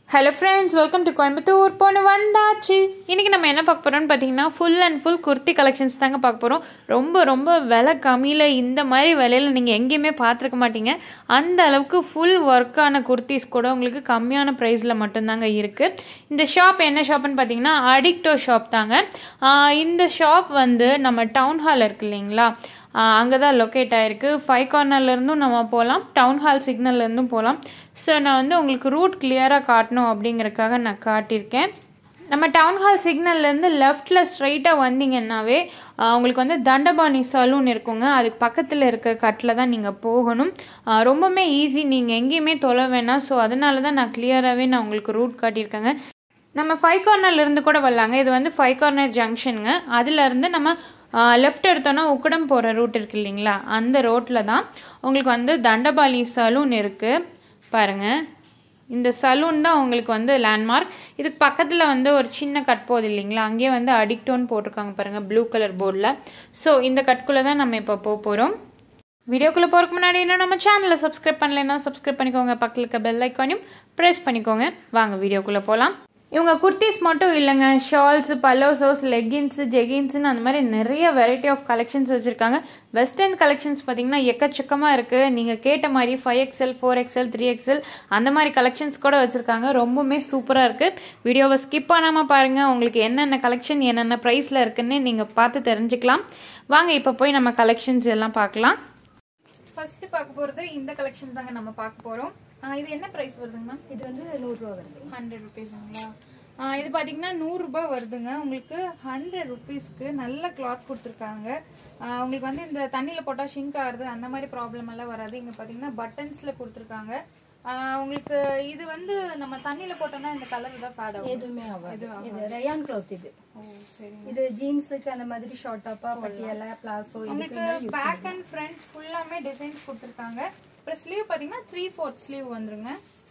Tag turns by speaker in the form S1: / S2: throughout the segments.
S1: Hello friends, welcome to Coimbatore. பொண்ணு வந்தாச்சு. இன்னைக்கு நம்ம என்ன பார்க்க போறோம்னு பாத்தீங்கன்னா full and full kurti collections தாங்க பார்க்க போறோம். ரொம்ப விலை கம்மியில இந்த மாதிரி விலையில நீங்க எங்கேயுமே பார்த்திருக்க மாட்டீங்க. அந்த அளவுக்கு full work ஆன kurtis கூட உங்களுக்கு கம்மியான பிரைஸ்ல மட்டும் தாங்க இருக்கு. இந்த ஷாப் என்ன ஷாப்னு பாத்தீங்கன்னா Addicto ஷாப் தாங்க. இந்த ஷாப் வந்து நம்ம டவுன் ஹால் இருக்கு இல்லீங்களா? அங்கே தான் லொக்கேட் ஆகிருக்கு. 5 கார்னர்லேருந்தும் நம்ம போகலாம், டவுன் ஹால் சிக்னல்லேருந்தும் போகலாம். ஸோ நான் வந்து உங்களுக்கு ரூட் கிளியராக காட்டணும் அப்படிங்கிறதுக்காக நான் காட்டியிருக்கேன். நம்ம டவுன் ஹால் சிக்னல்லேருந்து லெஃப்டில் ஸ்ட்ரைட்டாக வந்தீங்கன்னாவே உங்களுக்கு வந்து தண்டபாணி சலூன் இருக்குங்க. அதுக்கு பக்கத்தில் இருக்க கட்டில் தான் நீங்கள் போகணும். ரொம்பவுமே ஈஸி, நீங்கள் எங்கேயுமே தொலை வேணாம். ஸோ அதனால தான் நான் கிளியராகவே நான் உங்களுக்கு ரூட் காட்டியிருக்கேங்க. நம்ம 5 கார்னர்லேருந்து கூட வரலாங்க. இது வந்து 5 கார்னர் ஜங்ஷனுங்க. அதுலேருந்து நம்ம லெஃப்ட் எடுத்தோன்னா உக்கடம் போகிற ரூட் இருக்குது இல்லைங்களா, அந்த ரோட்டில் தான் உங்களுக்கு வந்து தண்டபாணி சலூன் இருக்குது பாருங்கள். இந்த சலூன் தான் உங்களுக்கு வந்து லேண்ட்மார்க். இதுக்கு பக்கத்தில் வந்து ஒரு சின்ன கட் போகுது இல்லைங்களா, அங்கேயே வந்து அடிக்டோன்னு போட்டிருக்காங்க பாருங்கள் ப்ளூ கலர் போர்டில். ஸோ இந்த கட்குள்ளே தான் நம்ம இப்போ போக போகிறோம். வீடியோக்குள்ளே போகிறதுக்கு முன்னாடி இன்னும் நம்ம சேனலை சப்ஸ்கிரைப் பண்ணலைன்னா சப்ஸ்கிரைப் பண்ணிக்கோங்க, பக்கத்தில் இருக்க பெல் ஐக்கானையும் ப்ரெஸ் பண்ணிக்கோங்க. வாங்க வீடியோக்குள்ளே போகலாம். இவங்க குர்த்திஸ் மட்டும் இல்லைங்க, ஷால்ஸ், பலோசோஸ், லெகின்ஸு, ஜெகின்ஸுன்னு அந்த மாதிரி நிறைய வெரைட்டி ஆஃப் கலெக்ஷன்ஸ் வச்சுருக்காங்க. வெஸ்டர்ன் கலெக்ஷன்ஸ் பார்த்தீங்கன்னா எக்கச்சக்கமாக இருக்குது. நீங்கள் கேட்ட மாதிரி 5XL, 4XL, 3XL அந்த மாதிரி கலெக்ஷன்ஸ் கூட வச்சுருக்காங்க. ரொம்பவுமே சூப்பராக இருக்குது. வீடியோவை ஸ்கிப் பண்ணாமல் பாருங்கள். உங்களுக்கு என்னென்ன கலெக்ஷன் என்னென்ன ப்ரைஸில் இருக்குன்னு நீங்கள் பார்த்து தெரிஞ்சுக்கலாம். வாங்க இப்போ போய் நம்ம கலெக்ஷன்ஸ் எல்லாம் பார்க்கலாம். ஃபர்ஸ்ட் பார்க்க போகிறது இந்த கலெக்ஷன் தாங்க நம்ம பார்க்க போகிறோம். இது என்ன ப்ரைஸ் வருதுங்க மேம்?
S2: இது வந்து 100 ரூபா வருது.
S1: 100 ருபீஸுங்களா? இது பார்த்தீங்கன்னா 100 ரூபாய் வருதுங்க. உங்களுக்கு 100 ருபீஸ்க்கு நல்ல கிளாத் கொடுத்துருக்காங்க. உங்களுக்கு வந்து இந்த தண்ணியில் போட்டால் ஷிங்க் ஆகுது அந்த மாதிரி ப்ராப்ளம் எல்லாம் வராது. இங்கே பார்த்தீங்கன்னா பட்டன்ஸில் கொடுத்துருக்காங்க. உங்களுக்கு இது வந்து நம்ம தண்ணியில போட்டோம்னா இந்த கலர் தான் ஃபேட் ஆகும்,
S2: எதுவுமே ஆகாது. இது ரயான் கிளாத். இது
S1: சரி,
S2: இது ஜீன்ஸுக்கு அந்த மாதிரி ஷார்ட் டாப்பா, பட்டியாலா, பிளாசோ,
S1: உங்களுக்கு பேக் அண்ட் ஃப்ரண்ட் ஃபுல்லாமே டிசைன்ஸ் கொடுத்துருக்காங்க. அப்புறம் ஸ்லீவ் பாத்தீங்கன்னா 3/4 ஸ்லீவ் வந்துருங்க.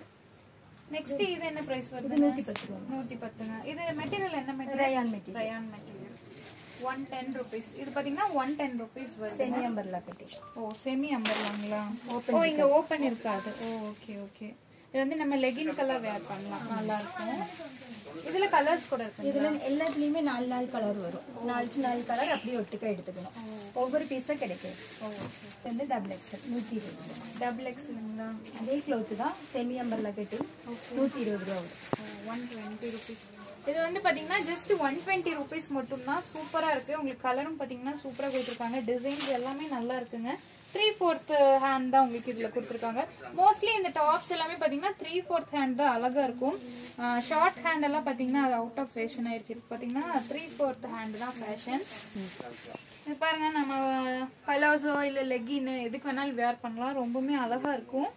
S1: நெக்ஸ்ட் இது என்ன பிரைஸ் வருது?
S2: 110 ரூபாய்.
S1: 110ங்க. இது மெட்டீரியல் என்ன material?
S2: Rayon material.
S1: Rayon material 110 rupees. இது பாத்தீங்கன்னா 110 rupees வருது.
S2: செமி அம்பர்லா கட்டி.
S1: செமி அம்பர்லாங்களா? இங்க ஓபன் இருக்காது. ஓகே. இது வந்து நம்ம லெகின் கலர் வேர் பண்ணலாம், நல்லா இருக்கும். இதுல கலர்ஸ் கூட இருக்கு.
S2: இதுல எல்லாத்துலயுமே 4 கலர் வரும். 4 கலர் அப்படியே ஒட்டுக்க எடுத்துக்கணும். ஒவ்வொரு பீஸா கிடைக்கும். வந்து டபுள் எக்ஸ்எல் 120.
S1: டபுள் எக்ஸ்எல்ங்களா?
S2: அதே கிளாத் தான், செமி அம்பர்லா கட்டி 120 ரூபா வரும். 120
S1: rupees. இது வந்து பாத்தீங்கன்னா ஜஸ்ட் 120 rupees மட்டும் தான். சூப்பரா இருக்கு. உங்களுக்கு கலரும் பாத்தீங்கன்னா சூப்பரா கொடுத்துருக்காங்க. டிசைன்ஸ் எல்லாமே நல்லா இருக்குங்க. 3/4 ஹேண்ட் தான் உங்களுக்கு இதுல கொடுத்துருக்காங்க. மோஸ்ட்லி இந்த டாப்ஸ் எல்லாமே பாத்தீங்கன்னா 3/4 ஹேண்ட் தான் அழகா இருக்கும். ஷார்ட் ஹேண்ட் எல்லாம் பாத்தீங்கன்னா அது அவுட் ஆஃப் ஃபேஷன் ஆயிடுச்சு. பாத்தீங்கன்னா 3/4 ஹேண்ட் தான் ஃபேஷன். இது பாருங்க, நம்ம பலாசோ இல்ல லெகின் எதுக்கு வேணாலும் வேர் பண்ணலாம். ரொம்பவுமே அழகா இருக்கும்.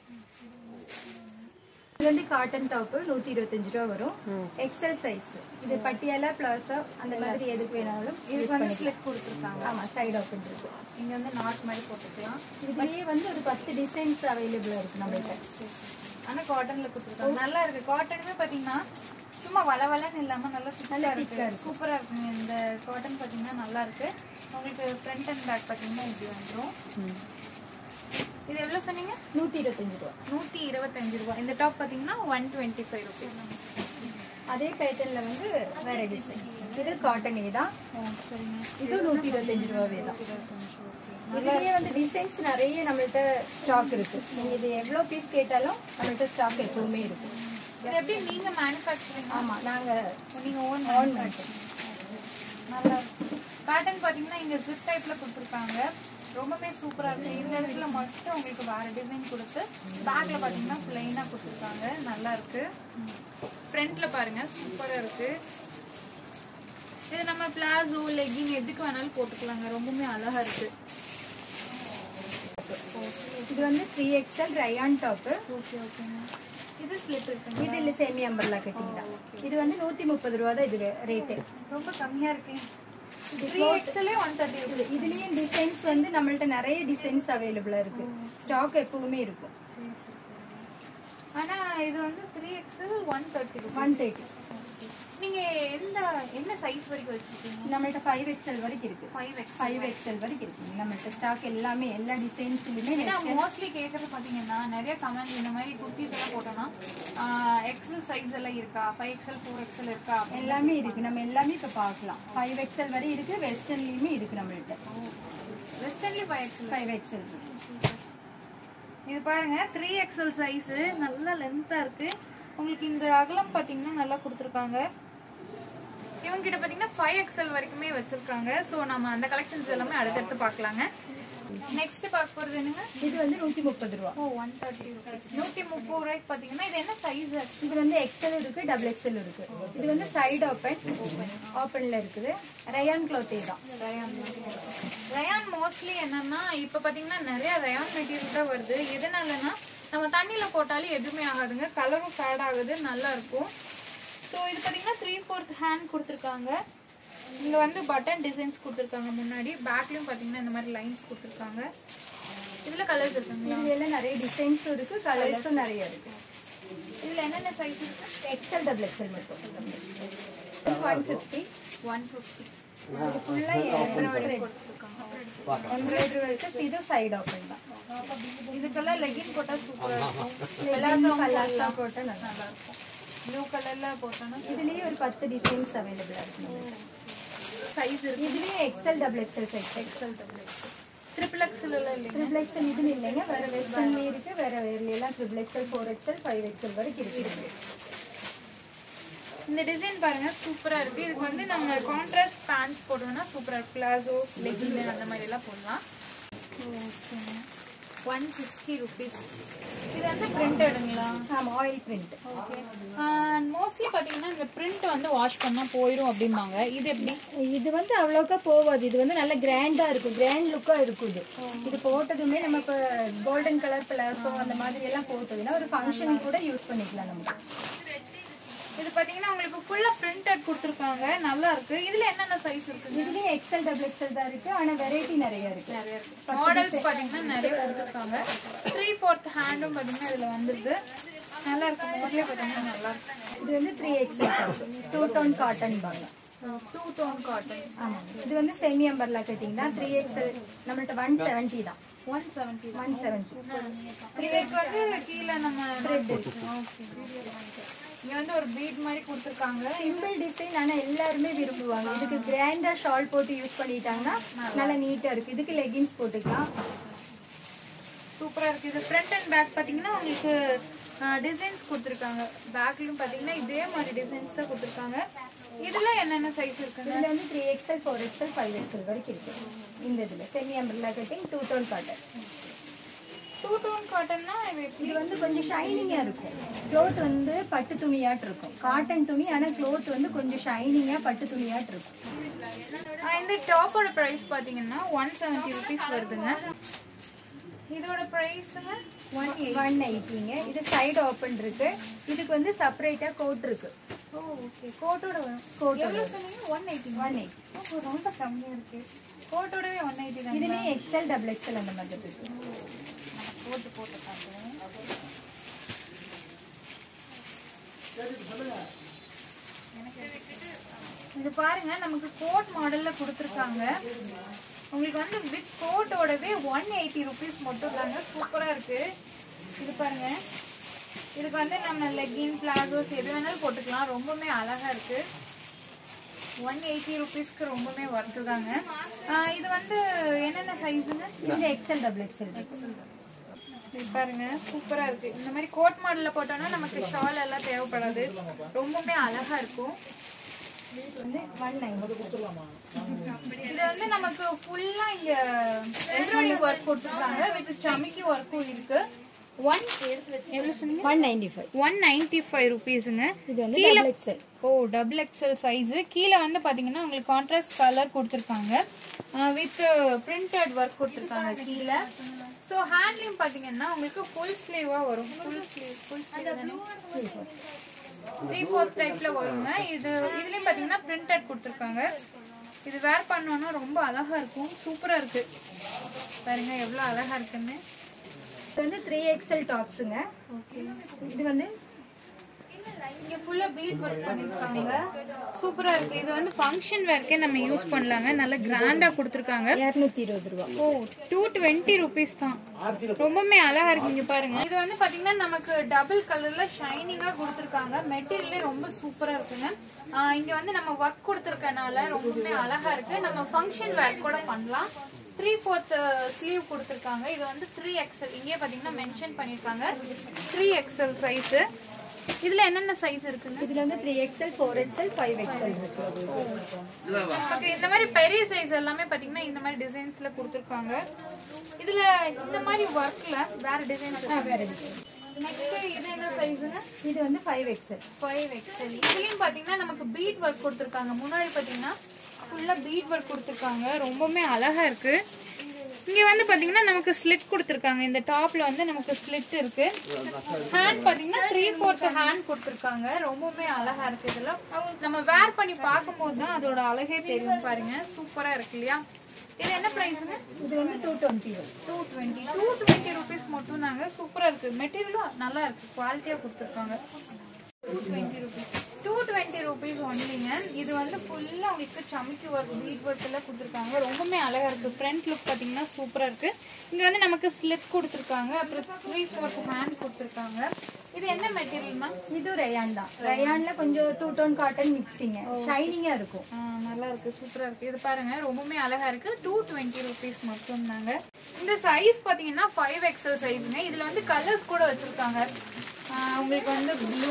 S2: இது வந்து காட்டன் டாப் 125 ரூபா வரும். XL size. இது பட்டியாலா, பிளாசோ அந்த மாதிரி எதுக்கு வேணாலும்
S1: இதுக்கு வந்து ஸ்லிப் கொடுத்துருக்காங்க.
S2: ஆமா, சைடு ஓபன் இருக்கு.
S1: இங்க வந்து நாட் மாதிரி போட்டுக்கலாம்.
S2: இதுலயே வந்து ஒரு 10 டிசைன்ஸ் அவைலபிளா இருக்கு நம்மகிட்ட.
S1: ஆனா காட்டன்ல கொடுத்துருக்காங்க, நல்லா இருக்கு. காட்டனுமே பாத்தீங்கன்னா சும்மா வளவலன்னு இல்லாம நல்லா திக்கா இருக்கு, சூப்பரா இருக்குங்க. இந்த காட்டன் பாத்தீங்கன்னா நல்லா இருக்கு. உங்களுக்கு ஃப்ரண்ட் அண்ட் பேக் பாத்தீங்கன்னா இப்படி வந்துடும். இது எவ்வளவு சொன்னீங்க?
S2: 125 ரூபா.
S1: 125 ரூபாய். இந்த டாப் பாத்தீங்கன்னா 125 rupees.
S2: அதே பேட்டர்ன்ல வந்து வேற டிசைன். இது காட்டனே தான்.
S1: சரிங்க.
S2: இது 125 ரூபாவே தான். இதுலயே வந்து டிசைன்ஸ் நிறைய நம்மள்ட்ட ஸ்டாக் இருக்கு. நீங்க இது எவ்வளவு பீஸ் கேட்டாலும் நம்மள்ட்ட ஸ்டாக் எப்பவுமே இருக்கு.
S1: இது எப்படி நீங்க மேனுஃபேக்சரிங்?
S2: ஆமா, நாங்க
S1: நீங்க ஓன் மேனுஃபேக்சரிங். நல்லா இருக்கு. பேட்டர்ன் பாத்தீங்கன்னா இங்க ஜிப் டைப்ல கொடுத்துருக்காங்க. ரொம்பவே சூப்பரா இருக்கு. இந்த இடத்துல மட்டும் உங்களுக்கு வேற டிசைன் கொடுத்து பேக்ல பாத்தீங்கன்னா பிளைனா கொடுத்துருக்காங்க. நல்லா இருக்கு. ஃப்ரண்ட்ல பாருங்க, சூப்பரா இருக்கு. இது நம்ம பிளாசோ, லெகின் எதுக்கு வேணாலும் போட்டுக்கலாங்க. ரொம்பவே அழகா இருக்கு.
S2: இது வந்து 3XL ரயான் டாப்.
S1: ஓகே. இது ஸ்லிப் இருக்கு.
S2: இது இல்ல செமி அம்பர்லா கட்டிங் தான். இது வந்து 130 ரூபா தான் இது ரேட்.
S1: ரொம்ப கம்மியா இருக்கு. 3XL 130 rupees.
S2: இதுலயே டிசைன்ஸ் வந்து நம்மள்ட்ட நிறைய டிசைன்ஸ் அவைலபிளா இருக்கு. ஸ்டாக் எப்பவுமே இருக்கும்.
S1: ஆனா இது வந்து 3XL 130 rupees.
S2: 130.
S1: நீங்க என்ன சைஸ் வரைக்கும் வச்சிருக்கீங்க?
S2: நம்மள்ட்ட 5XL வரைக்கும் இருக்கு. 5XL வரைக்கும் இருக்கு. நம்மள்ட்ட ஸ்டாக் எல்லாமே எல்லா டிசைன்ஸ்லயுமே.
S1: ஏன்னா மோஸ்ட்லி கேட்கறது பாத்தீங்கன்னா நிறைய கமெண்ட் இந்த மாதிரி குர்த்திஸ் எல்லாம் போட்டோம்னா எக்ஸல் சைஸ் எல்லாம் இருக்கா, 5XL 4XL இருக்கா,
S2: எல்லாமே இருக்கு. நம்ம எல்லாமே இப்ப பார்க்கலாம். 5XL வரை இருக்கு. வெஸ்டர்ன்லயுமே இருக்கு நம்மள்ட்ட.
S1: வெஸ்டர்ன்லி
S2: 5XL.
S1: இது பாருங்க 3XL சைஸ் நல்லா லென்த்தா இருக்கு. உங்களுக்கு இந்த அகலம் பாத்தீங்கன்னா நல்லா கொடுத்துருக்காங்க. இவங்க கிட்ட பாத்தீங்கன்னா 5XL வரைக்குமே வச்சிருக்காங்க. ஸோ நம்ம அந்த கலெக்ஷன்ஸ் எல்லாமே அடுத்தடுத்து பார்க்கலாங்க. நெக்ஸ்ட் பார்க்க போறது என்னங்க?
S2: இது வந்து 130 ரூபா.
S1: 130 ரூபாய். 130 ரூபாய்க்கு பாத்தீங்கன்னா இது என்ன சைஸ்?
S2: இது வந்து XL இருக்கு, XXL இருக்கு. இது வந்து சைடு ஓபன்ல இருக்குது. ரயான் கிளாத் தான்.
S1: ரயான் மோஸ்ட்லி என்னன்னா இப்ப பாத்தீங்கன்னா நிறைய ரயான் மெட்டீரியல் தான் வருது. எதனாலன்னா நம்ம தண்ணியில போட்டாலும் எதுவுமே ஆகாதுங்க, கலரும் ஃபேட் ஆகுது, நல்லா இருக்கும். ஸோ இது பாத்தீங்கன்னா 3/4 ஹேண்ட் கொடுத்துருக்காங்க. இங்க வந்து பட்டன் டிசைன்ஸ் கொடுத்துருக்காங்க. முன்னாடி பேக்லயும் பாத்தீங்கன்னா இந்த மாதிரி லைன்ஸ் கொடுத்துருக்காங்க. இதுல கலர்ஸ் இருக்குங்களா?
S2: இதுல நிறைய டிசைன்ஸும் இருக்கு, கலர்ஸும் நிறைய இருக்கு.
S1: இதுல என்னென்ன சைஸ் இருக்கு?
S2: XL XXL மட்டும் 150. இது ஃபுல்லா எம்ப்ராய்டரி இருக்கு. இது சைடு ஓபன் தான்.
S1: இதுக்கெல்லாம் லெகின் போட்டா சூப்பரா இருக்கும்.
S2: கலர்ஸா போட்டா நல்லா இருக்கும்.
S1: ப்ளூ கலர்ல போட்டோம்னா
S2: இதுலயே ஒரு 10 டிசைன்ஸ் அவைலபிளா இருக்கு.
S1: சைஸ் இருக்கு.
S2: இதுலயே XL XXL size.
S1: XL XXL எல்லாம் இல்லைங்க.
S2: XXL இதுல இல்லைங்க. வேற வெஸ்டர்ன்ல இருக்கு, வேற எல்லாம் XXL 4XL 5XL வரைக்கும் இருக்கு.
S1: இந்த டிசைன் பாருங்க சூப்பரா இருக்கு. இதுக்கு வந்து நம்ம கான்ட்ராஸ்ட் பேண்ட்ஸ் போட்டோம்னா சூப்பரா இருக்கு. பிளாசோ லெகின் அந்த மாதிரி எல்லாம் போடலாம். Okay 160 rupees. இது வந்து பிரிண்டடுங்களா?
S2: ஆமா, ஆயில் பிரிண்ட்.
S1: ஓகே. மோஸ்ட்லி பாத்தீங்கன்னா இந்த பிரிண்ட் வந்து வாஷ் பண்ணா போயிடும் அப்படிம்பாங்க. இது எப்படி?
S2: இது வந்து அவ்வளோக்கா போகாது. இது வந்து நல்ல கிராண்டா இருக்கும், கிராண்ட் லுக்கா இருக்குது. இது போட்டதுமே நம்ம இப்போ கோல்டன் கலர் பிளாசோ அந்த மாதிரி எல்லாம் போட்டதுன்னா ஒரு ஃபங்க்ஷன் கூட யூஸ் பண்ணிக்கலாம் நம்ம.
S1: இது பாத்தீங்கன்னா உங்களுக்கு ஃபுல்லா பிரிண்டட் கொடுத்துருக்காங்க, நல்லா இருக்கு. இதுல என்னென்ன சைஸ் இருக்கு?
S2: இதுலயே XL XXL தான் இருக்கு. ஆனா வெரைட்டி நிறைய இருக்கு.
S1: மாடல்ஸ் பாத்தீங்கன்னா நிறைய கொடுத்துருக்காங்க. 3/4 ஹேண்டும் பாத்தீங்கன்னா இதுல வந்துருது. நல்லா இருக்கு. மோஸ்ட்லி பாத்தீங்கன்னா நல்லா இருக்கு.
S2: இது வந்து 3XL 2 டோன் காட்டன் பாங்க.
S1: 2 டோன் காட்டன்.
S2: ஆமா. இது வந்து செமி அம்பர்லா கட்டிங் தான். 3XL நம்மள்ட்ட 170 தான்.
S1: 170. இதுக்கு வந்து கீழே நம்ம த்ரெட் இருக்கு. ஓகே. இங்க வந்து ஒரு பீட் மாதிரி கொடுத்துருக்காங்க.
S2: சிம்பிள் டிசைன், ஆனா எல்லாருமே விரும்புவாங்க. இதுக்கு கிராண்டா ஷால் போட்டு யூஸ் பண்ணிட்டாங்கன்னா நல்லா நீட்டா இருக்கு. இதுக்கு லெகின்ஸ் போட்டுக்கலாம்.
S1: சூப்பரா இருக்கு. இது ஃப்ரண்ட் அண்ட் பேக் பாத்தீங்கன்னா உங்களுக்கு டிசைன்ஸ் கொடுத்துருக்காங்க. பேக்லயும் பாத்தீங்கன்னா இதே மாதிரி டிசைன்ஸ் தான் கொடுத்துருக்காங்க. இதுல என்னென்ன சைஸ் இருக்குங்க?
S2: இதுல வந்து 3XL 4XL 5XL வரைக்கும் இருக்கு. இந்த இதுல semi umbrella cutting 2 tone cotton.
S1: 2 tone காட்டன்னா
S2: இது வந்து கொஞ்சம் ஷைனிங்கா இருக்கும். க்ளோத் வந்து பட்டு துணியாட்டு இருக்கும். காட்டன் துணி, ஆனா க்ளோத் வந்து கொஞ்சம் ஷைனிங்கா பட்டு துணியாட்டு இருக்கும்.
S1: இந்த டாப்போட பிரைஸ் பாத்தீங்கன்னா 170 rupees வருதுங்க. இதோட பிரைஸ்ங்க
S2: 180ங்க. இது சைடு ஓபன் இருக்கு. இதுக்கு வந்து செப்பரேட்டா கோட் இருக்கு.
S1: ஓ ஓகே. கோட்டோட வரும். எவ்வளவு சொன்னீங்க? 180. ஓ ரொம்ப கம்மியா இருக்கு. கோட்டோடவே 180 தான்.
S2: இதுலயே XL XXL அந்த மாதிரி இருக்கு.
S1: போட்டு காட்டுறேன். இது பாருங்க நமக்கு கோட் மாடல்ல கொடுத்துருக்காங்க. உங்களுக்கு வந்து வித் கோட்டோடவே 180 rupees மட்டும் தாங்க. சூப்பரா இருக்கு. இது பாருங்க. இதுக்கு வந்து நம்ம லெகின் பிளாசோஸ் எது வேணாலும் போட்டுக்கலாம். ரொம்பவே அழகா இருக்கு. 180 rupeesக்கு ரொம்பவே ஒர்த்து தாங்க. இது வந்து என்னென்ன சைஸுங்க?
S2: இது XL XXL.
S1: பாருங்க சூப்பரா இருக்கு. இந்த மாதிரி கோட் மாடல்ல போட்டோம்னா நமக்கு ஷால் எல்லாம் தேவைப்படாது. ரொம்பவே அழகா இருக்கும்.
S2: வந்து 190.
S1: இது வந்து நமக்கு ஃபுல்லா இங்க எம்ப்ராய்டரி ஒர்க் கொடுத்துருக்காங்க. வித் சமிக்கி ஒர்க்கும் இருக்கு. எவ்வளவு சொன்னீங்க? 195 rupeesங்க.
S2: இது வந்து double XL.
S1: Oh double XL size. கீழே வந்து பாத்தீங்கன்னா உங்களுக்கு கான்ட்ராஸ்ட் கலர் கொடுத்துருக்காங்க. வித் பிரிண்டட் ஒர்க் கொடுத்துருக்காங்க கீழே. ஸோ ஹேண்ட்லையும் பாத்தீங்கன்னா உங்களுக்கு ஃபுல் ஸ்லீவா வரும். ஃபுல் ஸ்லீவ் 3/4 டைப்ல வருங்க. இதுலயும் பாத்தீங்கன்னா பிரிண்டட் கொடுத்துருக்காங்க. இது வேர் பண்ணோம்னா ரொம்ப அழகா இருக்கும். சூப்பரா இருக்கு. பாருங்க எவ்வளவு அழகா இருக்குன்னு.
S2: இது வந்து 3XL டாப்ஸுங்க.
S1: ஓகே.
S2: இது வந்து
S1: இங்க ஃபுல்லா பீட் ஒர்க் பண்ணிருக்காங்க. சூப்பரா இருக்கு. இது வந்து ஃபங்க்ஷன் வேர்க்கே நம்ம யூஸ் பண்ணலாங்க. நல்ல கிராண்டா கொடுத்திருக்காங்க.
S2: 220 ரூபாய்.
S1: ஓ 220 rupees தான். ரொம்பவே அழகா இருக்கு. இங்க பாருங்க. இது வந்து பாத்தீங்கன்னா நமக்கு டபுள் கலர்ல ஷைனிங்கா கொடுத்திருக்காங்க. மெட்டீரியலே ரொம்ப சூப்பரா இருக்குங்க. இங்க வந்து நம்ம ஒர்க் கொடுத்திருக்கனால ரொம்பவே அழகா இருக்கு. நம்ம ஃபங்க்ஷன் வேர் கூட பண்ணலாம். 3/4 ஸ்லீவ் கொடுத்திருக்காங்க. இது வந்து 3XL. இங்கே பாத்தீங்கன்னா மென்ஷன் பண்ணிருக்காங்க 3XL சைஸ். இதுல என்னென்ன சைஸ் இருக்குங்க?
S2: இதுல வந்து 3XL, 4XL, 5XL இருக்கு.
S1: ஓகே, இந்த மாதிரி பெரிய சைஸ் எல்லாமே பாத்தீங்கன்னா இந்த மாதிரி டிசைன்ஸ்ல கொடுத்திருக்காங்க. இதுல இந்த மாதிரி ஒர்க்ல வேற டிசைன்ஸ்
S2: வேற டிசைன்.
S1: நெக்ஸ்ட் இது என்ன சைஸ்ங்க?
S2: இது வந்து 5XL.
S1: 5XL. இதுலயும் பாத்தீங்கன்னா நமக்கு பீட் ஒர்க் கொடுத்திருக்காங்க. முன்னாடி பாத்தீங்கன்னா ஃபுல்லா பீட் ஒர்க் கொடுத்திருக்காங்க. ரொம்பவே அழகா இருக்கு. இங்க வந்து பாத்தீங்கன்னா நமக்கு ஸ்லிட் கொடுத்திருக்காங்க. இந்த டாப்ல வந்து நமக்கு ஸ்லிட் இருக்கு. ஹேண்ட் பாத்தீங்கன்னா 3/4 ஹேண்ட் கொடுத்திருக்காங்க. ரொம்பவே அழகா இருக்கு. இதெல்லாம் நம்ம வேர் பண்ணி பார்க்கும்போது தான் அதோட அழகே தெரியும். பாருங்க, சூப்பரா இருக்கு இல்லையா? இது என்ன பிரைஸ்ங்க?
S2: இது வந்து 220.
S1: 220 rupees மட்டும் தாங்க. சூப்பரா இருக்கு. மெட்டீரியலும் நல்லா இருக்கு. குவாலிட்டியா கொடுத்திருக்காங்க. 220 rupees ஒன்லிங்க. இது வந்து ஃபுல்லா உங்களுக்கு சமிக்கி ஒர்க், பீட் ஒர்க் எல்லாம் கொடுத்திருக்காங்க. ரொம்பவே அழகா இருக்கு. ஃப்ரண்ட் லுக் பாத்தீங்கன்னா சூப்பரா இருக்கு. இங்க வந்து நமக்கு ஸ்லிட் கொடுத்திருக்காங்க. அப்புறம் 3/4 ஹேண்ட் கொடுத்திருக்காங்க. இது என்ன மெட்டீரியல் மேம்?
S2: இது ரயான் தான். ரயான்ல கொஞ்சம் 2 டோன் காட்டன் மிக்சிங், ஷைனிங்கா இருக்கும்.
S1: நல்லா இருக்கு. சூப்பரா இருக்கு. இது பாருங்க, ரொம்பவே அழகா இருக்கு. 220 rupees மட்டும் தாங்க. இந்த சைஸ் பாத்தீங்கன்னா 5XL சைஸ்ங்க. இதுல வந்து கலர்ஸ் கூட வச்சிருக்காங்க. உங்களுக்கு வந்து ப்ளூ,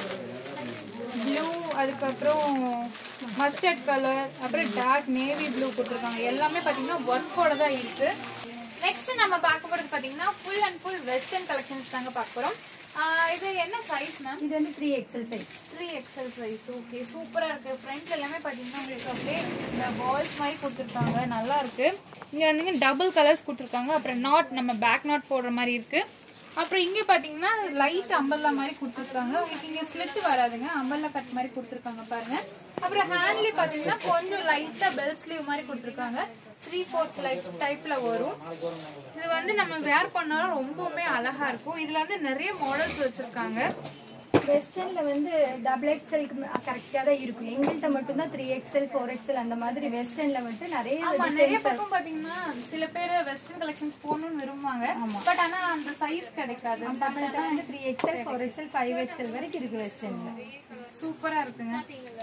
S1: அதுக்கப்புறம் மஸ்டர்ட் கலர், அப்புறம் டார்க் நேவி ப்ளூ கொடுத்துருக்காங்க. எல்லாமே பாத்தீங்கன்னா ஒர்க்கோட தான் இருக்கு. நெக்ஸ்ட் நம்ம பார்க்க போறது பாத்தீங்கன்னா full and full western collections தாங்க பார்க்க போறோம். இது என்ன சைஸ் மேம்?
S2: இது வந்து 3XL size.
S1: 3XL size. Okay, சூப்பரா இருக்கு. ஃப்ரண்ட் எல்லாமே பாத்தீங்கன்னா உங்களுக்கு அப்படியே இந்த பால்ஸ் மாதிரி கொடுத்துருக்காங்க. நல்லா இருக்கு. இங்க வந்து டபுள் கலர்ஸ் கொடுத்துருக்காங்க. அப்புறம் நாட், நம்ம பேக் நாட் போடுற மாதிரி இருக்கு. அப்புறம் இங்க பாத்தீங்கன்னா லைட் அம்பர்லா மாதிரி கொடுத்துருக்காங்க. உங்களுக்கு இங்க ஸ்லிட் வராதுங்க, அம்பர்லா கட் மாதிரி கொடுத்துருக்காங்க பாருங்க. அப்புறம் ஹேண்ட்லி பாத்தீங்கன்னா கொஞ்சம் லைட்டா பெல் ஸ்லீவ் மாதிரி கொடுத்துருக்காங்க. 3/4 டைப்ல வரும். இது வந்து நம்ம வேர் பண்ணாலும் ரொம்பவுமே அழகா இருக்கும். இதுல வந்து நிறைய மாடல்ஸ் வச்சிருக்காங்க.
S2: வெஸ்டர்ன்ல வந்து XXL கரெக்டா தான் இருக்கும். எங்கள்கிட்ட மட்டும் தான் 3XL, 4XL அந்த மாதிரி வெஸ்டர்ன்ல வந்து
S1: நிறைய பக்கம் பாத்தீங்கன்னா சில பேர் வெஸ்டர்ன் கலெக்ஷன்ஸ் போகணும்னு விரும்புவாங்க. பட் ஆனா அந்த சைஸ் கிடைக்காது.
S2: நம்மள்ட்ட வந்து 3XL, 4XL, 5XL வரைக்கும் இருக்கு வெஸ்டர்ன்ல.
S1: சூப்பரா இருக்குங்க.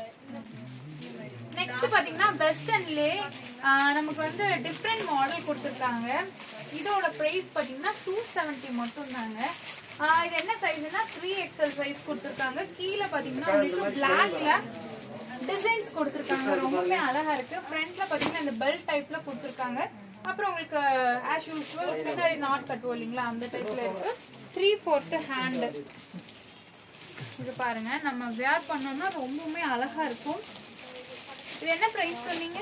S1: நெக்ஸ்ட் பாத்தீங்கன்னா வெஸ்டர்ன்லே நமக்கு வந்து டிஃப்ரெண்ட் மாடல் கொடுத்துருக்காங்க. இதோட பிரைஸ் பாத்தீங்கன்னா 270 மட்டும் தாங்க. இது என்ன சைஸ்னா 3XL சைஸ் கொடுத்துருக்காங்க. கீழே பாத்தீங்கன்னா உங்களுக்கு பிளாக்ல டிசைன்ஸ் கொடுத்துருக்காங்க. ரொம்பவே அழகா இருக்கு. ஃப்ரண்ட்ல பாத்தீங்கன்னா இந்த பெல்ட் டைப்ல கொடுத்துருக்காங்க. அப்புறம் உங்களுக்கு ஆஸ் யூஸ்வல் பின்னாடி நாட் கட்டுவோம் இல்லைங்களா, அந்த டைப்ல இருக்கு. 3/4 ஹேண்ட். இது பாருங்க, நம்ம வேர் பண்ணோம்னா ரொம்பவுமே அழகா இருக்கும். இது என்ன பிரைஸ் சொன்னீங்க?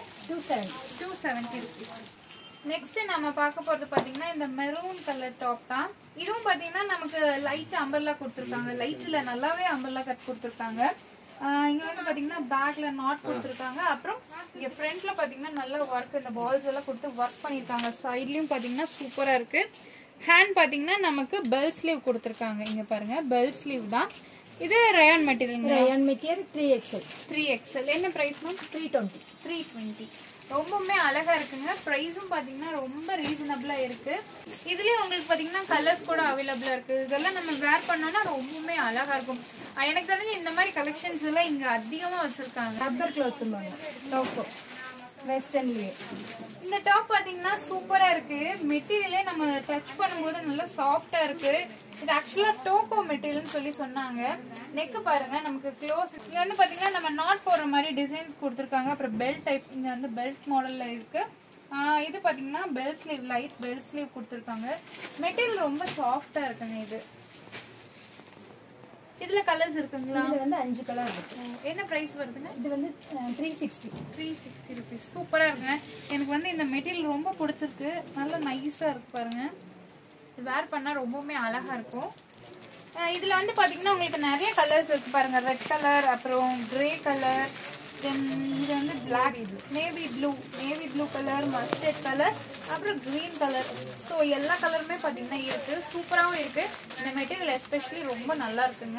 S1: 270 rupees. நெக்ஸ்ட் நம்ம பார்க்க போறது பாத்தீங்கன்னா இந்த மெரூன் கலர் டாப் தான். இதுவும் பாத்தீங்கன்னா நமக்கு லைட் அம்பர்லா கொடுத்துருக்காங்க. லைட்ல நல்லாவே அம்பர்லா கட் கொடுத்துருக்காங்க. இங்க வந்து பாத்தீங்கன்னா பேக்ல நாட் கொடுத்துருக்காங்க. அப்புறம் இங்க ஃப்ரண்ட்ல பாத்தீங்கன்னா நல்ல ஒர்க், இந்த பால்ஸ் எல்லாம் கொடுத்து ஒர்க் பண்ணிருக்காங்க. சைட்லயும் பாத்தீங்கன்னா சூப்பரா இருக்கு. ஹேண்ட் பாத்தீங்கன்னா நமக்கு பெல் ஸ்லீவ் கொடுத்துருக்காங்க. இங்க பாருங்க, பெல் ஸ்லீவ் தான். இது rayon material.
S2: Rayon material 3XL.
S1: என்ன பிரைஸ் மேம்?
S2: 320.
S1: ரொம்பவுமே அழகா இருக்குங்க. பிரைஸும் பாத்தீங்கன்னா ரொம்ப ரீசனபிளா இருக்கு. இதுலயே உங்களுக்கு பாத்தீங்கன்னா கலர்ஸ் கூட அவைலபிளா இருக்கு. இதெல்லாம் நம்ம வேர் பண்ணோம்னா ரொம்பவுமே அழகா இருக்கும். எனக்கு தெரிஞ்சு இந்த மாதிரி கலெக்ஷன்ஸ் எல்லாம் இங்க அதிகமா வச்சிருக்காங்க.
S2: ரப்பர் கிளாத் டாப் வெஸ்டர்ன்லயே.
S1: இந்த டாப் பாத்தீங்கன்னா சூப்பரா இருக்கு. மெட்டீரியலே நம்ம டச் பண்ணும்போது நல்லா சாஃப்டா இருக்கு. இது ஆக்சுவலா டோகோ மெட்டீரியல்னு சொல்லி சொன்னாங்க. நெக் பாருங்க, நமக்கு க்ளோஸ். இங்க வந்து பாத்தீங்கன்னா நம்ம நாட் போடுற மாதிரி டிசைன்ஸ் கொடுத்துருக்காங்க. அப்புறம் பெல்ட் டைப், இங்க வந்து பெல்ட் மாடல்ல இருக்கு. இது பாத்தீங்கன்னா bell sleeve, light bell sleeve கொடுத்துருக்காங்க. மெட்டீரியல் ரொம்ப சாஃப்டா இருக்குங்க. இதுல கலர்ஸ் இருக்குங்களா?
S2: இதுல வந்து 5 கலர் இருக்கு.
S1: என்ன பிரைஸ் வருதுங்க?
S2: இது வந்து 360
S1: rupees. சூப்பரா இருக்குங்க. எனக்கு வந்து இந்த மெட்டீரியல் ரொம்ப பிடிச்சிருக்கு. நல்லா நைஸா இருக்கு பாருங்க. வேர் பண்ணா ரொம்பவுமே அழகா இருக்கும். இதுல வந்து பாத்தீங்கன்னா உங்களுக்கு நிறைய கலர்ஸ் இருக்கு பாருங்க. ரெட் கலர், அப்புறம் கிரே கலர், தென் இது வந்து black, navy blue colour, mustard colour, அப்புறம் கிரீன் கலர். ஸோ எல்லா கலருமே பாத்தீங்கன்னா இருக்கு. சூப்பராகவும் இருக்கு. இந்த மெட்டீரியல் எஸ்பெஷலி ரொம்ப நல்லா இருக்குங்க.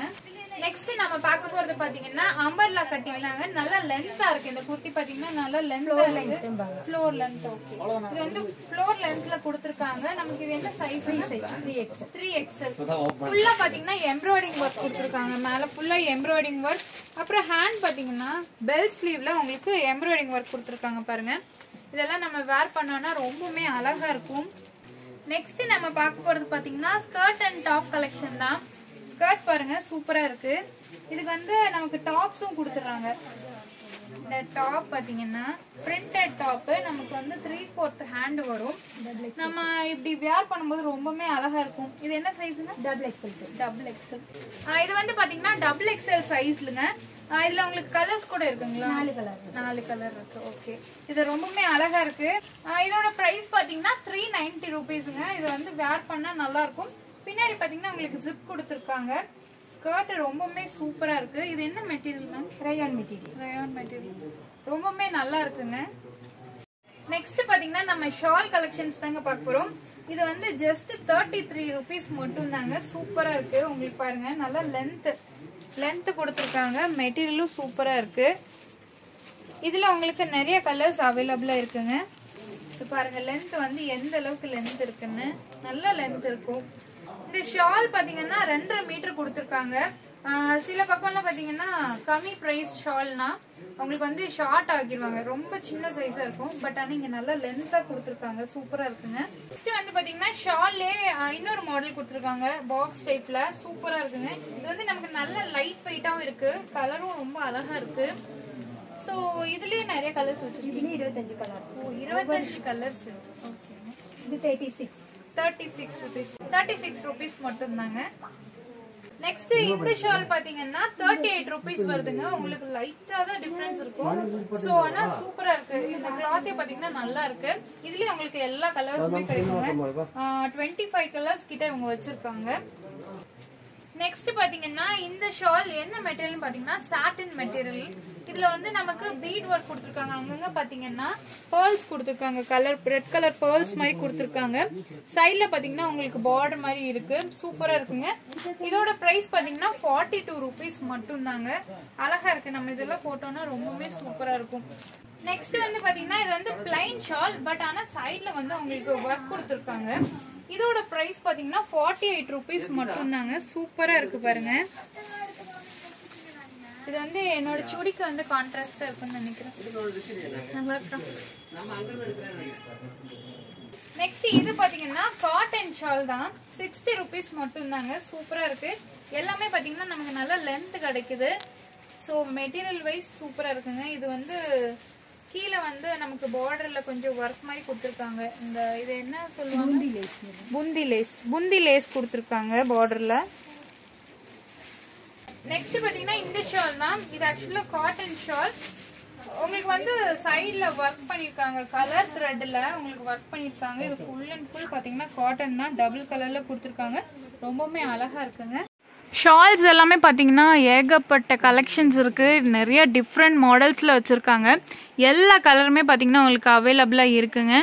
S1: நெக்ஸ்ட் நம்ம பார்க்க போறது பாத்தீங்கன்னா அம்பர்லா கட்டிங் தாங்க. நல்ல லென்த்தா இருக்கு இந்த குர்த்தி பாத்தீங்கன்னா, நல்ல லென்த்தா இருக்கு. Floor length. ஓகே, இது வந்து ஃப்ளோர் லென்த்ல கொடுத்திருக்காங்க. நமக்கு இது என்ன சைஸ்? 3XL. ஃபுல்லா பாத்தீங்கன்னா எம்ப்ராய்டிங் ஒர்க் கொடுத்திருக்காங்க. மேல ஃபுல்லா எம்ப்ராய்டிங் ஒர்க். அப்புறம் ஹேண்ட் பாத்தீங்கன்னா பெல் ஸ்லீவ்ல உங்களுக்கு எம்ப்ராய்டிங் ஒர்க் கொடுத்திருக்காங்க பாருங்க. இதெல்லாம் நம்ம வேர் பண்ணோம்னா ரொம்பவே அழகா இருக்கும். நெக்ஸ்ட் நம்ம பார்க்க போறது பாத்தீங்கன்னா ஸ்கர்ட் அண்ட் டாப் கலெக்ஷன் தான். ஸ்கர்ட் பாருங்க சூப்பரா இருக்கு. இதுக்கு வந்து நமக்கு டாப்ஸும் கொடுத்துறாங்க. இந்த டாப் பாத்தீங்கன்னா பிரிண்டட் டாப். நமக்கு வந்து 3/4 ஹேண்ட் வரும். நம்ம இப்படி வியர் பண்ணும்போது ரொம்பவே அழகா இருக்கும். இது என்ன சைஸ்ங்க? Double XL. இது வந்து பாத்தீங்கன்னா டபுள் எக்ஸ்எல் சைஸ்லங்க. இதுல உங்களுக்கு கலர்ஸ் கூட இருக்குங்களா? 4 கலர் இருக்கு. ஓகே, இது ரொம்பவே அழகா இருக்கு. இதோட பிரைஸ் பாத்தீங்கன்னா 390 rupeesங்க. இது வந்து வேர் பண்ணா நல்லா இருக்கும். பின்னாடி பாத்தீங்கன்னா உங்களுக்கு ஜிப் கொடுத்திருக்காங்க. ஸ்கர்ட் ரொம்பவே சூப்பரா இருக்கு. இது என்ன மெட்டீரியல் மேம்? Rayon material. ரொம்பவே நல்லா இருக்குங்க. நெக்ஸ்ட் பாத்தீங்கன்னா நம்ம ஷால் கலெக்ஷன்ஸ் தாங்க பார்க்க போறோம். இது வந்து ஜஸ்ட் 33 rupees மட்டும் தாங்க. சூப்பரா இருக்கு. உங்களுக்கு பாருங்க நல்லா லென்த் கொடுத்திருக்காங்க. மெட்டீரியலும் சூப்பரா இருக்கு. இதுல உங்களுக்கு நிறைய கலர்ஸ் அவைலபிளா இருக்குங்க. இது பாருங்க லென்த் வந்து எந்த அளவுக்கு லென்த் இருக்குன்னு. நல்ல லென்த் இருக்கும். இந்த ஷால் பாத்தீங்கன்னா 2.5 மீட்டர் கொடுத்திருக்காங்க. சில பக்கம்லாம் பாத்தீங்கன்னா கம்மி பிரைஸ் ஷால்னா உங்களுக்கு வந்து ஷார்ட் ஆகிடுவாங்க. ரொம்ப சின்ன சைஸா இருக்கும். பட் ஆனா இங்க நல்லா லென்த்தா கொடுத்திருக்காங்க. சூப்பரா இருக்குங்க. நெக்ஸ்ட் வந்து பாத்தீங்கன்னா ஷால்லே இன்னொரு மாடல் கொடுத்திருக்காங்க. பாக்ஸ் டைப்ல சூப்பரா இருக்குங்க. இது வந்து நமக்கு நல்ல லைட் வெயிட்டாவும் இருக்கு. கலரும் ரொம்ப அழகா இருக்கு. சோ இதுலயே நிறைய கலர்ஸ் வச்சிருக்கீங்க. 25 கலர். 25 கலர்ஸ். ஓகே,
S2: இது
S1: 36 rupees மட்டும் தாங்க. நெக்ஸ்ட் இந்த ஷால் பாத்தீங்கன்னா 38 rupees வருதுங்க. உங்களுக்கு லைட்டா தான் டிஃபரன்ஸ் இருக்கும். சோ ஆனா சூப்பரா இருக்கு. இந்த கிளாத்தே பாத்தீங்கன்னா நல்லா இருக்கு. இதுலயே உங்களுக்கு எல்லா கலர்ஸுமே கிடைக்குங்க. 25 கலர்ஸ் கிட்ட இவங்க வச்சிருக்காங்க. நெக்ஸ்ட் பாத்தீங்கன்னா இந்த ஷால் என்ன மெட்டீரியல் பாத்தீங்கன்னா சாட்டின் மெட்டீரியல். இதுல வந்து நமக்கு பீட் ஒர்க் கொடுத்திருக்காங்க. அங்கங்க பாத்தீங்கன்னா பேர்ல்ஸ் கொடுத்திருக்காங்க. ரெட் கலர் பேர்ல்ஸ் மாதிரி கொடுத்திருக்காங்க. சைடுல பாத்தீங்கன்னா உங்களுக்கு பார்டர் மாதிரி இருக்கு. சூப்பரா இருக்குங்க. இதோட பிரைஸ் பாத்தீங்கன்னா 42 rupees மட்டும் தாங்க. அழகா இருக்கு. நம்ம இதெல்லாம் போட்டோம்னா ரொம்பவே சூப்பரா இருக்கும். நெக்ஸ்ட் வந்து பாத்தீங்கன்னா இது வந்து பிளைன் ஷால். பட் ஆனா சைடுல வந்து உங்களுக்கு ஒர்க் கொடுத்திருக்காங்க. இதோட பிரைஸ் பாத்தீங்கன்னா 48 rupees மட்டும் தாங்க. சூப்பரா இருக்கு பாருங்க. இது வந்து என்னோட சுடிக்கு வந்து கான்ட்ராஸ்டா இருக்குன்னு நினைக்கிறேன். நெக்ஸ்ட் இது பாத்தீங்கன்னா காட்டன் ஷால் தான். 60 rupees மட்டும் தாங்க. சூப்பரா இருக்கு. எல்லாமே பாத்தீங்கன்னா நமக்கு நல்ல லென்த் கிடைக்குது. சோ மெட்டீரியல் வைஸ் சூப்பரா இருக்குங்க. இது வந்து கீழே வந்து நமக்கு பார்டர்ல கொஞ்சம் ஒர்க் மாதிரி கொடுத்திருக்காங்க. இந்த இது என்ன சொல்லுவாங்க? புந்தி லேஸ் கொடுத்திருக்காங்க பார்டர்ல. நெக்ஸ்ட் பாத்தீங்கன்னா இந்த ஷால் தான். இது ஆக்சுவலா காட்டன் ஷால். உங்களுக்கு வந்து சைடுல ஒர்க் பண்ணிருக்காங்க. கலர் த்ரெட்ல உங்களுக்கு ஒர்க் பண்ணிருக்காங்க. இது ஃபுல் அண்ட் ஃபுல் பாத்தீங்கன்னா காட்டன் தான். டபுள் கலர்ல கொடுத்திருக்காங்க. ரொம்பவே அழகா இருக்குங்க. ஷால்ஸ் எல்லாமே பார்த்தீங்கன்னா ஏகப்பட்ட கலெக்ஷன்ஸ் இருக்குது. நிறைய டிஃப்ரெண்ட் மாடல்ஸில் வச்சுருக்காங்க. எல்லா கலருமே பார்த்தீங்கன்னா உங்களுக்கு அவைலபிளாக இருக்குங்க.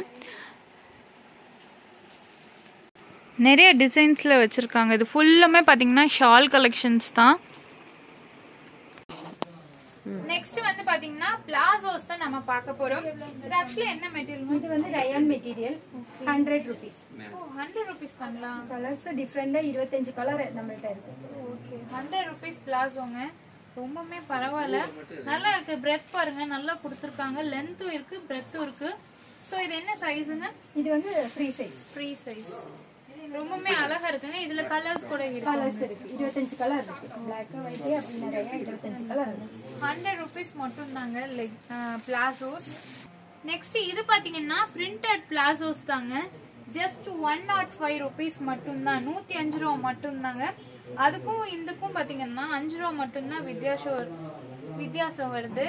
S1: நிறைய டிசைன்ஸில் வச்சுருக்காங்க. இது ஃபுல்லுமே பார்த்தீங்கன்னா ஷால் கலெக்ஷன்ஸ் தான். நெக்ஸ்ட் வந்து பாத்தீங்கன்னா பிளாசோஸ் தான் நம்ம பார்க்க போறோம். இது एक्चुअली என்ன மெட்டீரியல்?
S2: இது வந்து rayon material. 100 rupees.
S1: Oh 100 rupees தாங்களா?
S2: கலர்ஸ் டிஃபரெண்டா 25 கலர் நம்மள்ட்ட இருக்கு.
S1: ஓகே, 100 rupees பிளாசோங்க. ரொம்பவே பரவாயில்ல, நல்லா இருக்கு. பிரெத் பாருங்க நல்லா கொடுத்திருக்காங்க. லென்த்தும் இருக்கு, பிரெத்தும் இருக்கு. சோ இது என்ன சைஸ்ங்க?
S2: இது வந்து ஃப்ரீ சைஸ்.
S1: ரொம்பவே அழகா இருக்குங்க. இதுல கலர்ஸ் கூட இருக்கு.
S2: 25 கலர் இருக்கு. Black white அப்படி நிறைய 25 கலர் இருக்கு.
S1: 100 rupees மட்டும் தாங்க பிளாசோஸ். நெக்ஸ்ட் இது பாத்தீங்கன்னா பிரிண்டட் பிளாசோஸ் தாங்க. ஜஸ்ட் 105 rupees மட்டும் தான். 105 ரூபா மட்டும் தாங்க. அதுக்கும் இதுக்கும் பாத்தீங்கன்னா 5 ரூபா மட்டும் தான் வித்தியாசம் வருது.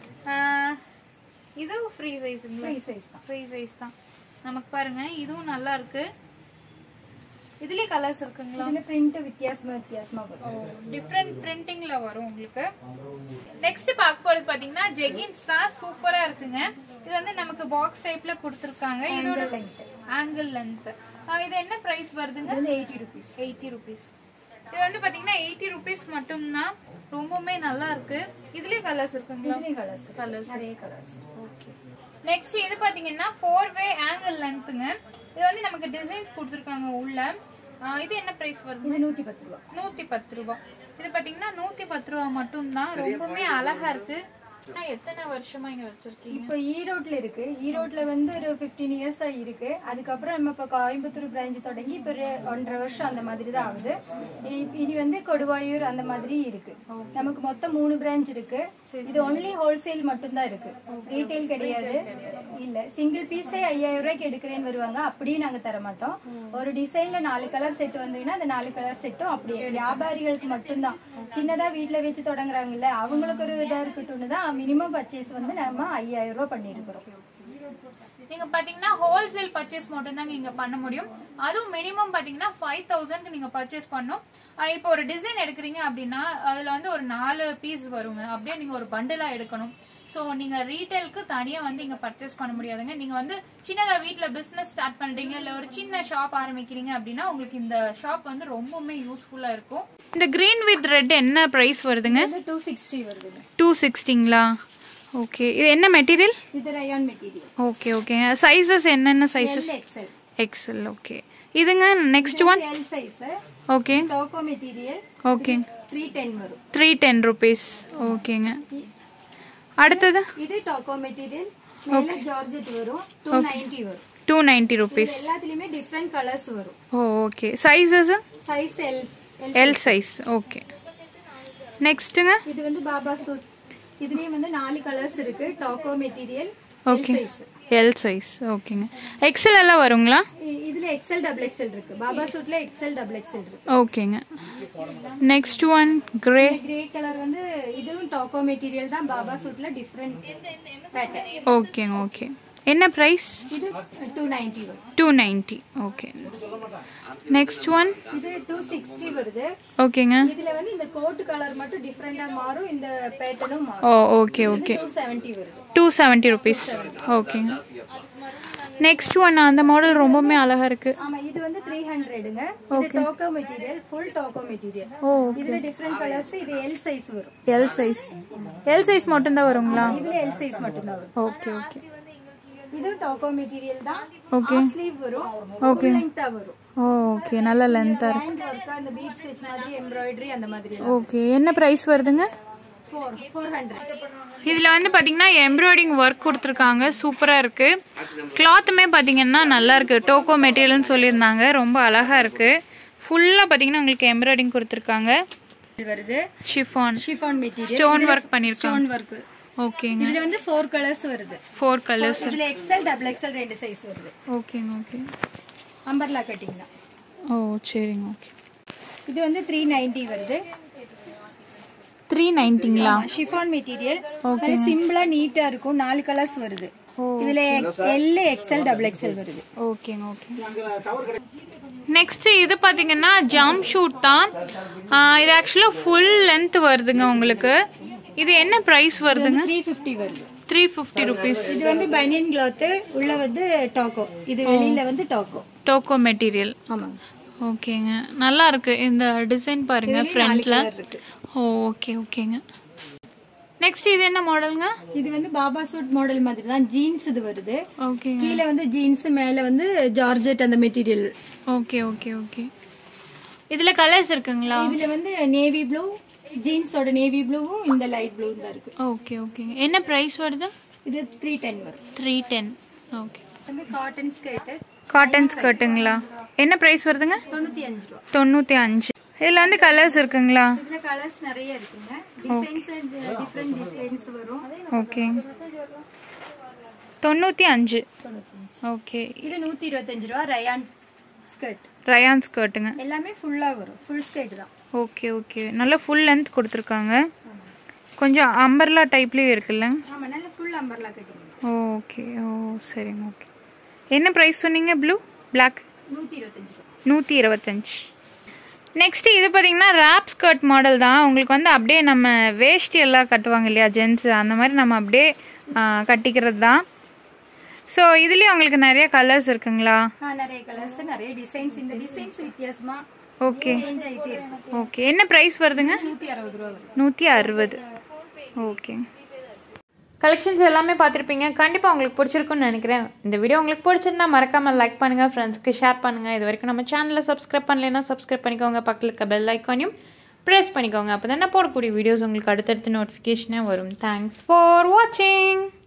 S1: இது ஃப்ரீ சைஸ் தான். நமக்கு பாருங்க இதுவும் நல்லா இருக்கு. இதுலயே கலர்ஸ் இருக்குங்களா?
S2: இதுல பிரிண்ட் வித்தியாசமா வரும்.
S1: டிஃபரண்ட் பிரிண்டிங்ல வரும் உங்களுக்கு. நெக்ஸ்ட் பார்க்க போறது பாத்தீங்கன்னா ஜெகின்ஸ் தான். சூப்பரா இருக்குங்க. இது வந்து நமக்கு பாக்ஸ் டைப்ல கொடுத்திருக்காங்க. இதோட ஆங்கிள் லென்த். இது என்ன பிரைஸ் வருதுங்க?
S2: 80 rupees.
S1: இது வந்து பாத்தீங்கன்னா 80 rupees மட்டும்தான். ரொம்பவே நல்லா இருக்கு. இதுலயே கலர்ஸ் இருக்குங்களா?
S2: இதுலயே கலர்ஸ் நிறைய கலர்ஸ்.
S1: ஓகே. நெக்ஸ்ட் இது பாத்தீங்கன்னா 4-way ஆங்கிள் லென்த்ங்க. இது வந்து நமக்கு டிசைன்ஸ் கொடுத்திருக்காங்க உள்ள. இது என்ன பிரைஸ் வருது?
S2: இது 110 ரூபாய்.
S1: 110 ரூபாய். இது பாத்தீங்கன்னா 110 ரூபாய் மட்டும்தான். ரொம்பவே அழகா இருக்கு. எத்தனை வருஷமா இங்க வச்சிருக்கீங்க?
S2: இப்போ ஈரோட்ல இருக்கு. ஈரோட்ல வந்து ஒரு 15 years இருக்கு. அதுக்கப்புறம் நம்ம இப்போ கோயம்புத்தூர் பிரான்ச் தொடங்கி இப்போ 1.5 வருஷம் அந்த மாதிரி தான் ஆகுது. இனி வந்து கொடுவாயூர் அந்த மாதிரி இருக்கு. நமக்கு மொத்தம் 3 பிரான்ச் இருக்கு. இது ஒன்லி ஹோல்சேல் மட்டும்தான் இருக்கு, ரீட்டைல் கிடையாது. இல்ல சிங்கிள் பீஸே 5000 ரூபாய்க்கு எடுக்கிறேன்னு வருவாங்க, அப்படியும் நாங்க தர மாட்டோம். ஒரு டிசைன்ல 4 கலர் செட் வந்தீங்கன்னா அந்த 4 கலர் செட்டும் அப்படியே வியாபாரிகளுக்கு மட்டும்தான். சின்னதா வீட்டுல வச்சு தொடங்குறாங்கல்ல, அவங்களுக்கு ஒரு இதா இருக்கட்டும்னு தான் மினிமம் பர்ச்சேஸ் வந்து நம்ம 5000 ரூபாய் பண்ணிருக்கிறோம்.
S1: நீங்க பாத்தீங்கன்னா ஹோல்சேல் பர்ச்சேஸ் மட்டும் தான் இங்க பண்ண முடியும். அதுவும் மினிமம் பாத்தீங்கன்னா 5000 நீங்க பர்ச்சேஸ் பண்ணும். இப்போ ஒரு டிசைன் எடுக்கிறீங்க அப்படின்னா அதுல வந்து ஒரு 4 பீஸ் வருங்க. அப்படியே நீங்க ஒரு பண்டிலா எடுக்கணும். சோ நீங்க ரீட்டைலுக்கு தனியா வந்து இங்க பர்ச்சேஸ் பண்ண முடியாதுங்க. நீங்க வந்து சின்னதா வீட்ல பிசினஸ் ஸ்டார்ட் பண்றீங்க, இல்ல ஒரு சின்ன ஷாப் ஆரம்பிக்கிறீங்க அப்படின்னா உங்களுக்கு இந்த ஷாப் வந்து ரொம்பவே யூஸ்ஃபுல்லா இருக்கும். இந்த கிரீன் வித் ரெட் என்ன பிரைஸ் வருதுங்க?
S2: 260 வருதுங்க.
S1: 260ங்களா? ஓகே. இது என்ன மெட்டீரியல்?
S2: இது rayon material.
S1: Okay okay. Sizes என்னென்ன சைஸஸ்?
S2: எக்ஸ்எல்.
S1: எக்ஸ்எல். ஓகே. இதுங்க next one
S2: L size.
S1: Okay.
S2: டோக்கோ மெட்டீரியல்.
S1: ஓகே.
S2: 310 வரும்.
S1: 310 rupees. ஓகேங்க. அடுத்தது
S2: இது டோக்கோ மெட்டீரியல். மேல ஜார்ஜெட் வரும். 290 வரும்.
S1: 290 rupees.
S2: எல்லாத்துலயுமே டிஃபரண்ட் கலர்ஸ் வரும்.
S1: Okay. Sizes?
S2: Size
S1: L size. Okay. நெக்ஸ்ட்ங்க
S2: இது வந்து பாபா சூட். இதுலயே வந்து 4 கலர்ஸ் இருக்கு. டோக்கோ மெட்டீரியல்.
S1: ஓகே. L size. ஓகேங்க. எக்ஸ்எல் எல்லாம் வருங்களா?
S2: இதுல எக்ஸ்எல் டபுள் எக்ஸ்எல் இருக்கு. பாபா சூட்ல எக்ஸ்எல் டபுள் எக்ஸ்எல் இருக்கு.
S1: ஓகேங்க. Next one grey.
S2: Grey colour வந்து இதுவும் டோக்கோ மெட்டீரியல் தான். பாபா சூட்ல டிஃபரண்ட் பேட்டர்ன்.
S1: ஓகேங்க. ஓகே. என்ன பிரைஸ்?
S2: இது 290 வரும்.
S1: 290. ஓகே. நெக்ஸ்ட் ஒன்
S2: இது 260 வருது.
S1: ஓகேங்க.
S2: இதுல வந்து இந்த கோட் கலர் மட்டும் டிஃபரண்டா மாறும், இந்த பேட்டர்னும் மாறும்.
S1: ஓ ஓகே ஓகே.
S2: 270 வருது.
S1: 270 rupees. ஓகேங்க. நெக்ஸ்ட் ஒன் அந்த மாடல் ரொம்பவே அழகா இருக்கு.
S2: ஆமா, இது வந்து 300ங்க. இது டோக்கோ மெட்டீரியல், ஃபுல் டோக்கோ மெட்டீரியல். இதுல டிஃபரண்ட் கலர்ஸ். இது எல் சைஸ் வரும்.
S1: L size. எல் சைஸ் மட்டும் தான் வருங்களா?
S2: இதுல எல் சைஸ் மட்டும் தான் வரும்.
S1: Okay okay.
S2: இது டோக்கோ மெட்டீரியல் தான்.
S1: ஓகே.
S2: ஸ்லீவ் வரும்.
S1: ஓகே.
S2: லெங்தா வரும்.
S1: ஓகே. நல்ல லென்த்தா இருக்கு.
S2: ஹேண்ட் வர்க், அந்த பீட்ஸ் வெச்ச மாதிரி எம்ப்ராய்டரி அந்த மாதிரி.
S1: ஓகே. என்ன பிரைஸ் வருதுங்க?
S2: 400.
S1: இதுல வந்து பாத்தீங்கன்னா எம்ப்ராய்டிங் ஒர்க் கொடுத்துருக்காங்க. சூப்பரா இருக்கு. கிளாத்துமே பாத்தீங்கன்னா நல்லா இருக்கு. டோக்கோ மெட்டீரியல்னு சொல்லியிருந்தாங்க. ரொம்ப அழகா இருக்கு. ஃபுல்லா பாத்தீங்கன்னா உங்களுக்கு எம்ப்ராய்டிங் கொடுத்துருக்காங்க.
S2: வருது.
S1: Chiffon
S2: material.
S1: ஸ்டோன் ஒர்க் பண்ணிருக்காங்க.
S2: Stone work.
S1: ஓகேங்க.
S2: இதுல வந்து 4 கலர்ஸ் வருது.
S1: 4 கலர்ஸ்.
S2: இதுல எக்ஸ்எல் டபுள் எக்ஸ்எல் 2 சைஸ் வருது.
S1: ஓகேங்க. ஓகே.
S2: அம்பர்லா கட்டிங் தான்.
S1: ஓ சரிங்க. ஓகே.
S2: இது வந்து 390 வருது.
S1: 390ங்களா?
S2: Chiffon material. நல்ல சிம்பிளா நீட்டா இருக்கும். 4 கலர்ஸ் வருது. இதுல எல் எக்ஸ்எல் டபுள் எக்ஸ்எல் வருது.
S1: ஓகேங்க. ஓகே. நெக்ஸ்ட் இது பாத்தீங்கன்னா ஜம்ப் ஷூட் தான். இது ஆக்சுவலா ஃபுல் லென்த் வருதுங்க உங்களுக்கு. இது என்ன பிரைஸ் வருதுங்க?
S2: 350 வருது.
S1: 350 rupees.
S2: இது வந்து பனியன் கிளாத். உள்ள வந்து டோக்கோ. இது வெளியில வந்து டோக்கோ.
S1: Togo material.
S2: ஆமாங்க.
S1: ஓகேங்க. நல்லா இருக்கு. இந்த டிசைன் பாருங்க ஃப்ரண்ட்ல. ஓகே ஓகேங்க. நெக்ஸ்ட் இது என்ன மாடல்ங்க?
S2: இது வந்து பாபா சூட் மாடல் மாதிரி தான். ஜீன்ஸ் இது வருது.
S1: ஓகே.
S2: கீழ வந்து ஜீன்ஸ், மேல வந்து ஜார்ஜெட் அந்த மெட்டீரியல்.
S1: Okay okay okay. இதுல கலர்ஸ் இருக்குங்களா?
S2: இதுல வந்து நேவி ப்ளூ, ஜீன்ஸோட நேவி ப்ளூவும் இந்த லைட் ப்ளூ தான் இருக்கு.
S1: Okay okay. என்ன பிரைஸ் வருது?
S2: இது 310 வரும்.
S1: 310. ஓகே.
S2: வந்து காட்டன் ஸ்கர்ட்.
S1: காட்டன் ஸ்கர்ட்டுங்களா? என்ன பிரைஸ் வருதுங்க?
S2: 95 ரூபாய்.
S1: 95. இதுல வந்து கலர்ஸ் இருக்குங்களா?
S2: இதுல கலர்ஸ் நிறைய இருக்குங்க. டிசைன்ஸ் டிஃபரண்ட் டிசைன்ஸ் வரும்.
S1: ஓகே. 95. ஓகே.
S2: இது 125 ரூபாய். Rayon skirt.
S1: ரயான் ஸ்கர்ட்டுங்க.
S2: எல்லாமே ஃபுல்லா வரும். ஃபுல் ஸ்கர்ட் தான்.
S1: Okay okay. நல்ல ஃபுல் லென்த் கொடுத்துருக்காங்க. கொஞ்சம் அம்பர்லா டைப்லயும் இருக்குல்ல?
S2: ஆமா, நல்ல full umbrella cutting.
S1: Okay. Oh சரிங்க. ஓகே. என்ன பிரைஸ் சொன்னீங்க? Blue black?
S2: 125 ரூபாய்.
S1: 125. நெக்ஸ்ட் இது பார்த்தீங்கன்னா ரேப் ஸ்கர்ட் மாடல் தான். உங்களுக்கு வந்து அப்படியே நம்ம வேஷ்டி எல்லாம் கட்டுவாங்க இல்லையா ஜென்ஸ், அந்த மாதிரி நம்ம அப்படியே கட்டிக்கிறது தான். ஸோ இதுலேயும் உங்களுக்கு நிறைய கலர்ஸ் இருக்குங்களா?
S2: நிறைய கலர்ஸ், நிறைய டிசைன்ஸ். இந்த டிசைன்ஸ் வித்தியாசமா
S1: ஓகே
S2: சேஞ்ச் ஆகிட்டே இருக்கும்.
S1: ஓகே. என்ன ப்ரைஸ் வருதுங்க?
S2: 160 ரூபா வரும்.
S1: 160. ஓகே. கலெக்ஷன்ஸ் எல்லாமே பார்த்துருப்பீங்க. கண்டிப்பாக உங்களுக்கு பிடிச்சிருக்குன்னு நினைக்கிறேன். இந்த வீடியோ உங்களுக்கு பிடிச்சிருந்தா மறக்காமல் லைக் பண்ணுங்கள், ஃப்ரெண்ட்ஸ்க்கு ஷேர் பண்ணுங்கள். இது வரைக்கும் நம்ம சேனலில் சப்ஸ்கிரைப் பண்ணலைன்னா சப்ஸ்கிரைப் பண்ணிக்கோங்க. பக்கத்தில் இருக்க பெல் ஐக்கானையும் ப்ரெஸ் பண்ணிக்கோங்க. அப்போ தான் நான் போடக்கூடிய வீடியோஸ் உங்களுக்கு அடுத்தடுத்து நோட்டிஃபிகேஷனாக வரும். தேங்க்ஸ் ஃபார் வாட்சிங்.